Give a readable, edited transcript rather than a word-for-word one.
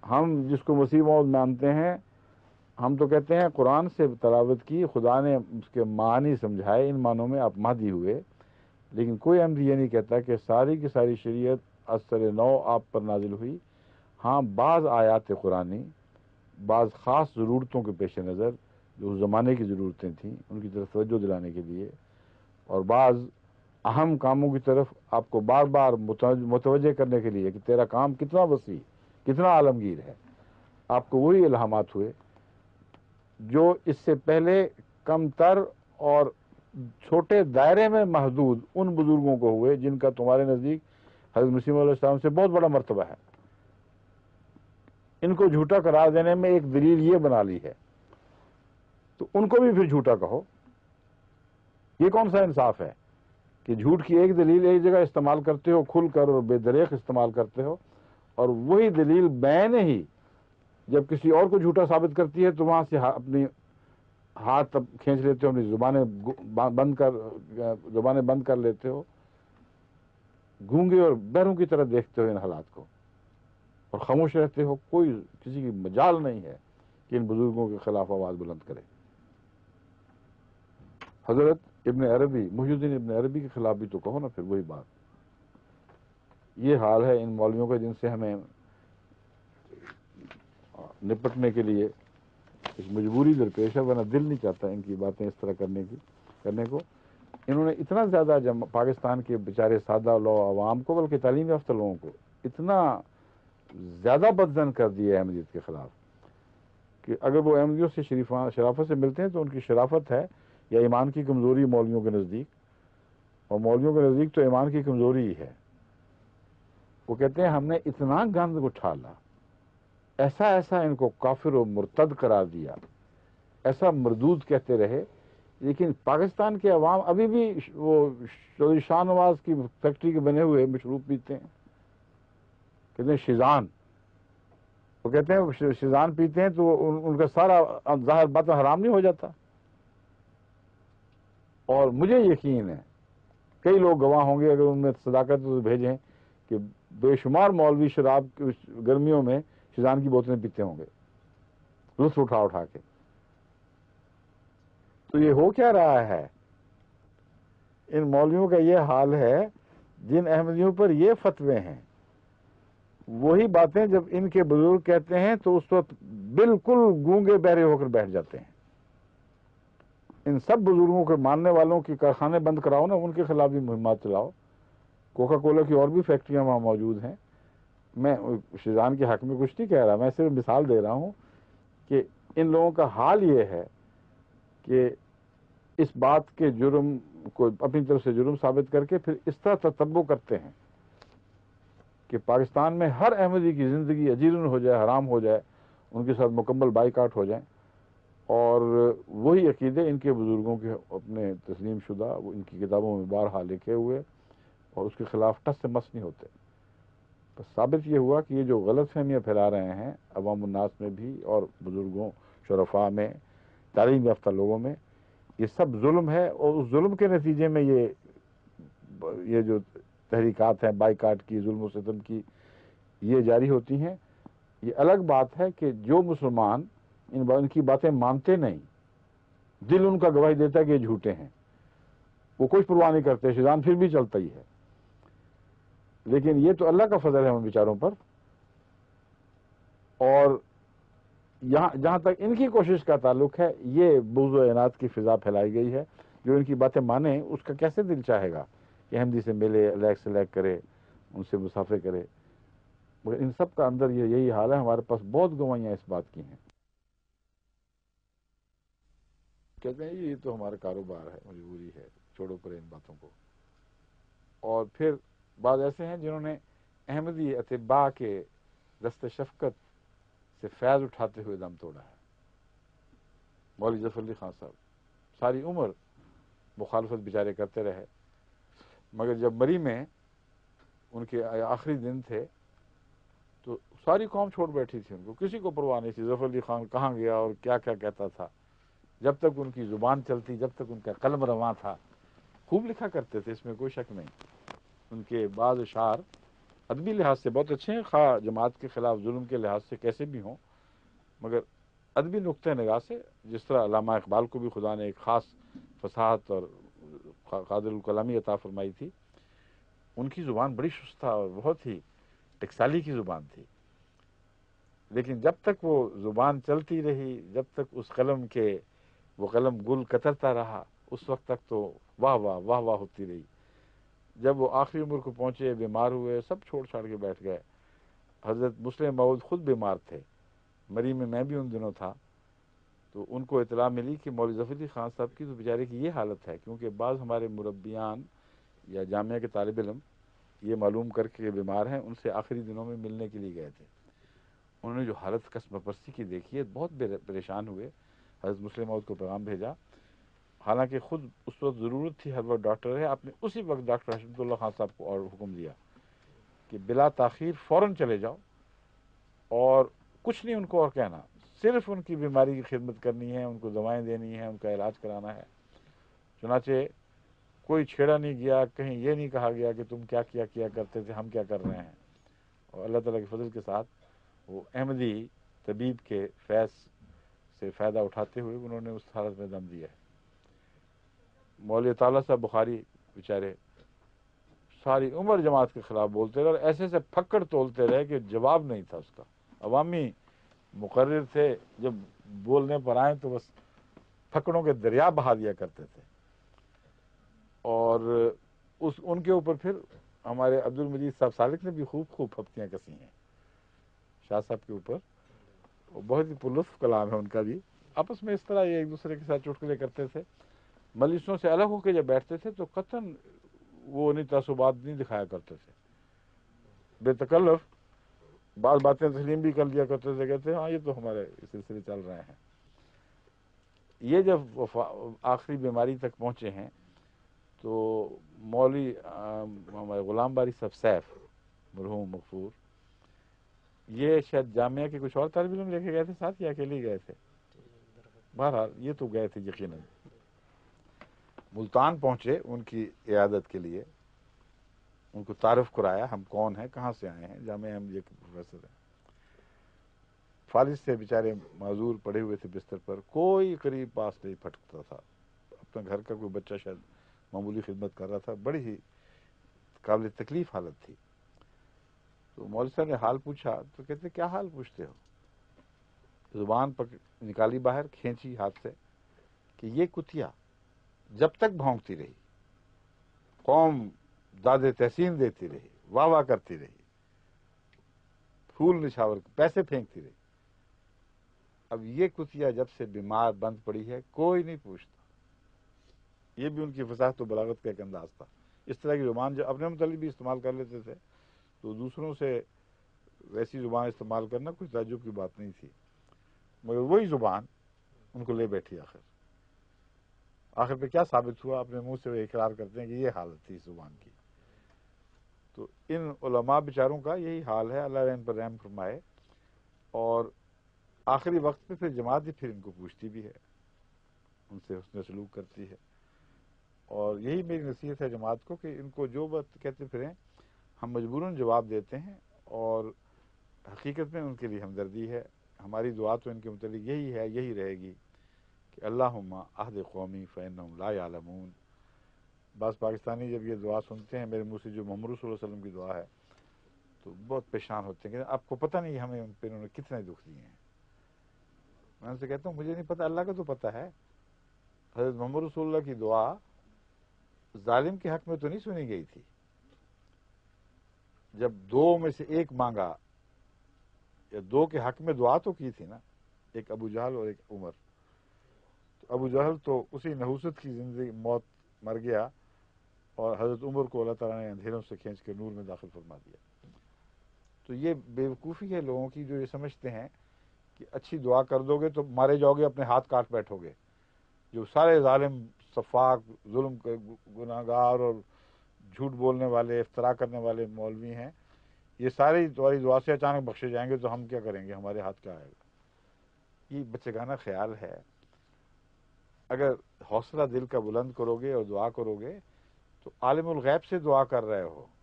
ہم جس کو مسیح موعود مانتے ہیں، ہم تو کہتے ہیں قرآن سے تلاوت کی، خدا نے اس کے معنی سمجھائے، ان معنوں میں آپ مہدی ہوئے، لیکن کوئی احمدی یہ نہیں کہتا کہ ساری کی ساری شریعت از سر نو آپ پر نازل ہوئی۔ ہاں، بعض آیات قرآنی بعض خاص ضرورتوں کے پیش نظر جو اس زمانے کی ضرورتیں تھیں ان کی طرف توجہ دلانے کے لیے، اور بعض اہم کاموں کی طرف آپ کو بار بار متوجہ کرنے کے لیے کہ تیرا کام کتنا وسیع، کتنا عالمگیر ہے، آپ کو وہی الہامات ہوئے جو اس سے پہلے کم تر اور چھوٹے دائرے میں محدود ان بزرگوں کو ہوئے جن کا تمہارے نزدیک حضرت مسیح علیہ السلام سے بہت بڑا مرتبہ ہے۔ ان کو جھوٹا قرار دینے میں ایک دلیل یہ بنا لی ہے، تو ان کو بھی پھر جھوٹا کہو۔ یہ کون سا انصاف ہے کہ جھوٹ کی ایک دلیل ایک جگہ استعمال کرتے ہو کھل کر اور بے دریغ استعمال کرتے ہو، اور وہی دلیل بین ہی جب کسی اور کو جھوٹا ثابت کرتی ہے تو وہاں سے اپنی ہاتھ کھینچ لیتے ہو، اپنی زبانیں بند کر لیتے ہو، گونگے اور بہروں کی طرح دیکھتے ہو ان حالات کو اور خاموش رہتے ہو۔ کوئی کسی کی مجال نہیں ہے کہ ان بزرگوں کے خلاف آواز بلند کرے۔ حضرت ابن عربی، محی الدین ابن عربی کے خلاف بھی تو کہو نا، پھر وہی بات۔ یہ حال ہے ان مولویوں کا جن سے ہمیں نپٹنے کے لیے ایک مجبوری درپیش ہے، ورنہ دل نہیں چاہتا ان کی باتیں اس طرح کرنے کو۔ انہوں نے اتنا زیادہ پاکستان کے بیچارے سادہ لو عوام کو، بلکہ تعلیم یافتہ لوگوں کو اتنا زیادہ بدزن کر دیا احمدیت کے خلاف کہ اگر وہ احمدیوں سے شرافت سے ملتے ہیں تو ان کی شرافت ہے یا ایمان کی کمزوری مولویوں کے نزدیک، اور مولویوں کے نزدیک تو ایمان کی کمزوری ہی ہے۔ وہ کہتے ہیں ہم نے اتنا گند اٹھالا، ایسا ان کو کافر و مرتد قرار دیا، ایسا مردود کہتے رہے، لیکن پاکستان کے عوام ابھی بھی وہ چودھری شاہ نواز کی فیکٹری کے بنے ہوئے مشروب پیتے ہیں، کہتے ہیں شیزان۔ وہ کہتے ہیں شیزان پیتے ہیں تو ان کا سارا ظاہر باطن حرام نہیں ہو جاتا۔ اور مجھے یقین ہے کئی لوگ گواہ ہوں گے اگر ان میں صداقت تو بھیجیں کہ بے شمار مولوی شراب گرمیوں میں شیزان کی بوتلیں پیتے ہوں گے لطف اٹھا کے۔ تو یہ ہو کیا رہا ہے؟ ان مولویوں کا یہ حال ہے جن احمدیوں پر یہ فتوے ہیں، وہی باتیں جب ان کے بزرگ کہتے ہیں تو اس وقت بالکل گونگے بہرے ہو کر بیٹھ جاتے ہیں۔ ان سب بزرگوں کے ماننے والوں کی کارخانے بند کراؤ نا، ان کے خلاف بھی مہمات چلاؤ۔ کوکا کولا کی اور بھی فیکٹریاں وہاں موجود ہیں۔ میں شیزان کے حق میں کچھ نہیں کہہ رہا، میں صرف مثال دے رہا ہوں کہ ان لوگوں کا حال یہ ہے کہ اس بات کے جرم کو اپنی طرف سے جرم ثابت کر کے پھر اس طرح تتبع کرتے ہیں کہ پاکستان میں ہر احمدی کی زندگی اجیرن ہو جائے، حرام ہو جائے، ان کے ساتھ مکمل بائیکاٹ ہو جائیں، اور وہی عقیدے ان کے بزرگوں کے اپنے تسلیم شدہ وہ ان کی کتابوں میں بارہا لکھے ہوئے اور اس کے خلاف ٹس سے مس نہیں ہوتے۔ بس ثابت یہ ہوا کہ یہ جو غلط فہمیاں پھیلا رہے ہیں عوام الناس میں بھی اور بزرگوں شرفاء میں، تعلیم یافتہ لوگوں میں، یہ سب ظلم ہے، اور اس ظلم کے نتیجے میں یہ جو تحریکات ہیں بائیکاٹ کی، ظلم و ستم کی، یہ جاری ہوتی ہیں۔ یہ الگ بات ہے کہ جو مسلمان ان کی باتیں مانتے نہیں، دل ان کا گواہی دیتا ہے کہ یہ جھوٹے ہیں، وہ کچھ پرواہ نہیں کرتے، شیطان پھر بھی چلتا ہی ہے۔ لیکن یہ تو اللہ کا فضل ہے ان بیچاروں پر، اور جہاں تک ان کی کوشش کا تعلق ہے، یہ بغض و عناد کی فضا پھیلائی گئی ہے۔ جو ان کی باتیں مانے اس کا کیسے دل چاہے گا کہ احمدی سے ملے، لیگ سے لیگ کرے، ان سے مسافے کرے؟ مگر ان سب کا اندر یہی حال ہے۔ ہمارے پاس بہت گواہیاں اس بات کی ہیں۔ کہتے ہیں یہ تو ہمارا کاروبار ہے، مجبوری ہے، چھوڑو پرے ان باتوں کو۔ اور پھر بعض ایسے ہیں جنہوں نے احمدی اتباع کے دست شفقت سے فیض اٹھاتے ہوئے دم توڑا ہے۔ مولوی ظفر علی خان صاحب ساری عمر مخالفت بیچارے کرتے رہے، مگر جب مری میں ان کے آخری دن تھے تو ساری قوم چھوڑ بیٹھی تھی، ان کو کسی کو پرواہ نہیں تھی ظفر علی خان کہاں گیا اور کیا کیا کہتا تھا۔ جب تک ان کی زبان چلتی، جب تک ان کا قلم رواں تھا، خوب لکھا کرتے تھے، اس میں کوئی شک نہیں۔ ان کے بعض اشعار ادبی لحاظ سے بہت اچھے ہیں، خواہ جماعت کے خلاف ظلم کے لحاظ سے کیسے بھی ہوں، مگر ادبی نقطۂ نگاہ سے جس طرح علامہ اقبال کو بھی خدا نے ایک خاص فصاحت اور قادر الکلامی عطا فرمائی تھی، ان کی زبان بڑی شستہ اور بہت ہی ٹکسالی کی زبان تھی، لیکن جب تک وہ زبان چلتی رہی، جب تک اس قلم کے وہ قلم گل کترتا رہا، اس وقت تک تو واہ واہ واہ واہ ہوتی رہی۔ جب وہ آخری عمر کو پہنچے، بیمار ہوئے، سب چھوڑ چھاڑ کے بیٹھ گئے۔ حضرت مسلم موعود خود بیمار تھے، مری میں بھی ان دنوں تھا، تو ان کو اطلاع ملی کہ مولوی ظفر علی خان صاحب کی تو بیچارے کی یہ حالت ہے، کیونکہ بعض ہمارے مربیان یا جامعہ کے طالب علم یہ معلوم کر کے بیمار ہیں، ان سے آخری دنوں میں ملنے کے لیے گئے تھے۔ انہوں نے جو حالت قسم پرستی کی دیکھی ہے، بہت پریشان ہوئے، حضرت مسلم موعود کو پیغام بھیجا، حالانکہ خود اس وقت ضرورت تھی، ہر وقت ڈاکٹر ہے، آپ نے اسی وقت ڈاکٹر حشمت اللہ خان صاحب کو اور حکم دیا کہ بلا تاخیر فوراً چلے جاؤ، اور کچھ نہیں ان کو اور کہنا، صرف ان کی بیماری کی خدمت کرنی ہے، ان کو دوائیں دینی ہیں، ان کا علاج کرانا ہے۔ چنانچہ کوئی چھیڑا نہیں گیا، کہیں یہ نہیں کہا گیا کہ تم کیا کیا کرتے تھے، ہم کیا کر رہے ہیں، اور اللہ تعالیٰ کے فضل کے ساتھ وہ احمدی طبیب کے فیض سے فائدہ اٹھاتے ہوئے انہوں نے اس حالت میں دم دیا ہے۔ مولوی تعالیٰ صاحب بخاری بیچارے ساری عمر جماعت کے خلاف بولتے رہے، اور ایسے ایسے پھکڑ تولتے رہے کہ جواب نہیں تھا اس کا۔ عوامی مقرر تھے، جب بولنے پر آئیں تو بس پھکڑوں کے دریا بہا دیا کرتے تھے، اور ان کے اوپر پھر ہمارے عبد المجید صاحب سالک نے بھی خوب پھپتیاں کسی ہیں شاہ صاحب کے اوپر، وہ بہت ہی پرلطف کلام ہے ان کا بھی۔ آپس میں اس طرح یہ ایک دوسرے کے ساتھ چٹکلے کرتے تھے، مجلسوں سے الگ ہو کے جب بیٹھتے تھے تو قطعاً وہ انہیں تعصبات نہیں دکھایا کرتے تھے، بے تکلف بعض باتیں تسلیم بھی کر لیا کرتے تھے، کہتے ہیں ہاں یہ تو ہمارے سلسلے چل رہے ہیں۔ یہ جب آخری بیماری تک پہنچے ہیں تو مولوی ہمارے غلام باری صاحب سیف مرحوم مغفور، یہ شاید جامعہ کے کچھ اور طالب علم لے کے گئے تھے ساتھ یا اکیلے گئے تھے، بہرحال یہ تو گئے تھے یقیناً۔ ملتان پہنچے ان کی عیادت کے لیے، ان کو تعارف کرایا، ہم کون ہیں، کہاں سے آئے ہیں، جامعہ احمدیہ کے پروفیسر ہیں۔ فالج سے بیچارے معذور پڑے ہوئے تھے بستر پر، کوئی قریب پاس نہیں پھٹکتا تھا، اپنے گھر کا کوئی بچہ شاید معمولی خدمت کر رہا تھا، بڑی ہی قابل تکلیف حالت تھی۔ تو مولوی صاحب نے حال پوچھا تو کہتے کیا حال پوچھتے ہو؟ زبان نکالی باہر، کھینچی ہاتھ سے کہ یہ کتیا جب تک بھونکتی رہی، قوم داد تحسین دیتی رہی، واہ واہ کرتی رہی، پھول نچھاور پیسے پھینکتی رہی، اب یہ کتیا جب سے بیمار بند پڑی ہے کوئی نہیں پوچھتا۔ یہ بھی ان کی فصاحت و بلاغت کا ایک انداز تھا۔ اس طرح کی زبان جو اپنے متعلق بھی استعمال کر لیتے تھے تو دوسروں سے ویسی زبان استعمال کرنا کوئی تعجب کی بات نہیں تھی، مگر وہی زبان ان کو لے بیٹھی آخر پہ کیا ثابت ہوا؟ اپنے منہ سے وہ اقرار کرتے ہیں کہ یہ حالت تھی اس زبان کی۔ تو ان علماء بیچاروں کا یہی حال ہے، اللہ ان پر رحم فرمائے، اور آخری وقت میں پھر جماعت ہی پھر ان کو پوچھتی بھی ہے، ان سے حسن سلوک کرتی ہے، اور یہی میری نصیحت ہے جماعت کو کہ ان کو جو بات کہتے پھریں ہم مجبوراً جواب دیتے ہیں، اور حقیقت میں ان کے لیے ہمدردی ہے۔ ہماری دعا تو ان کے متعلق یہی ہے، یہی رہے گی کہ اللہم اہد قومی فانہم لا یعلمون۔ بعض پاکستانی جب یہ دعا سنتے ہیں میرے منہ سے، جو محمد رسول اللہ علیہ وسلم کی دعا ہے، تو بہت پریشان ہوتے ہیں کہ آپ کو پتہ نہیں ہمیں ان پہ انہوں نے کتنے دکھ دیے ہیں۔ میں ان سے کہتا ہوں مجھے نہیں پتہ، اللہ کا تو پتہ ہے۔ حضرت محمد رسول اللہ کی دعا ظالم کے حق میں تو نہیں سنی گئی تھی، جب دو میں سے ایک مانگا، یا دو کے حق میں دعا تو کی تھی نا، ایک ابو جہل اور ایک عمر۔ تو ابو جہل تو اسی نحوست کی زندگی موت مر گیا، اور حضرت عمر کو اللہ تعالیٰ نے اندھیروں سے کھینچ کے نور میں داخل فرما دیا۔ تو یہ بے وقوفی ہے لوگوں کی، جو یہ سمجھتے ہیں کہ اچھی دعا کر دو گے تو مارے جاؤ گے، اپنے ہاتھ کاٹ بیٹھو گے۔ جو سارے ظالم، صفاق، ظلم کے گناہگار اور جھوٹ بولنے والے، افترا کرنے والے مولوی ہیں، یہ سارے تمہاری دعا سے اچانک بخشے جائیں گے تو ہم کیا کریں گے، ہمارے ہاتھ کیا آئے گا؟ یہ بچگانہ خیال ہے۔ اگر حوصلہ دل کا بلند کرو گے اور دعا کرو گے تو عالم الغیب سے دعا کر رہے ہو،